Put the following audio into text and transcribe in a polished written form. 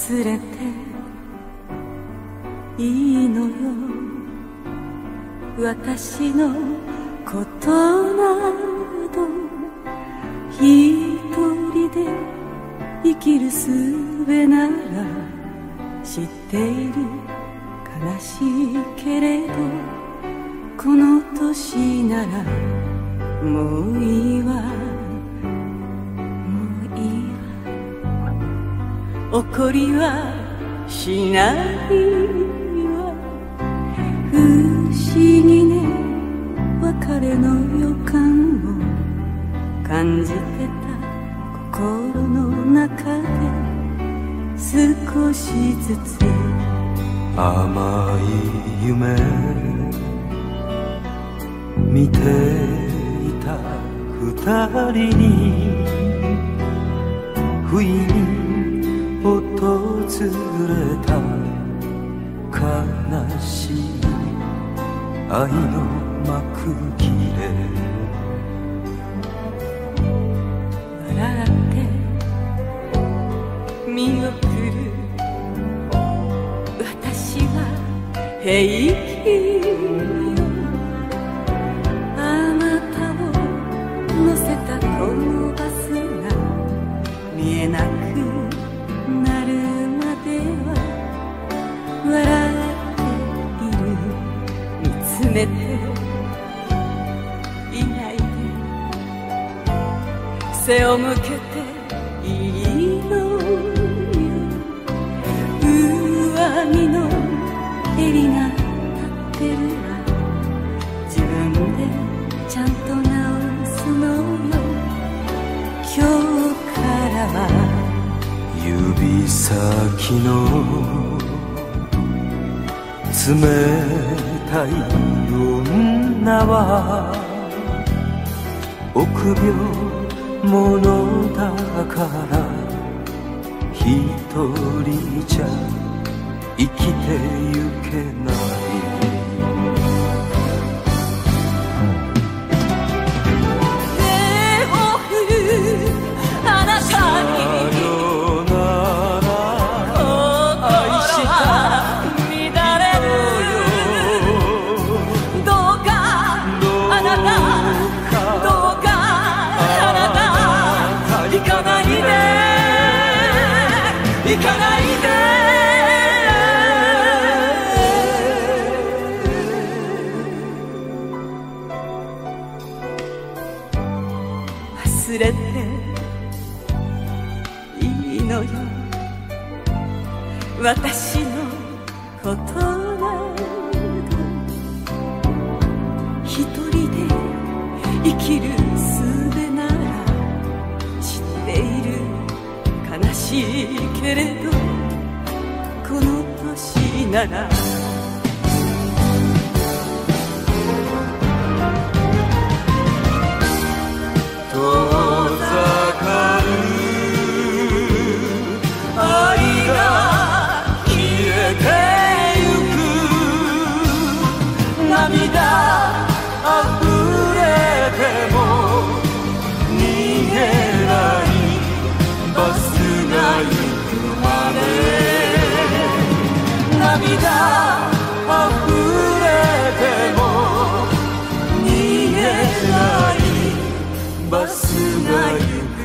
忘れていいのよ、私のことなど。一人で生きる術なら知っている。悲しいけれどこの年ならもういいわ、もういいわ。怒りはしないわ。不思議ね、別れの予感を感じてた心の中で少しずつ甘い夢見ていた二人に不意に訪れた悲しい愛の幕切れ。 笑って見送る私は平気よ。あなたを乗せたこのバスが見えなくなるまでは笑っている。見つめていないで背を向けていいのよ。上着の襟が立ってるわ。自分でちゃんと直すのよ。今日からは指先の冷たい女は臆病者だから一人じゃ生きてゆけない。 手を振るあなたに行かないで。忘れていいのよ、私のことなど。一人で生きる術なら知っている。悲しいけれどこの年なら遠ざかる愛が消えてゆく。涙あふれても逃げないバスが行くまで。涙あふれても逃げないバスが行く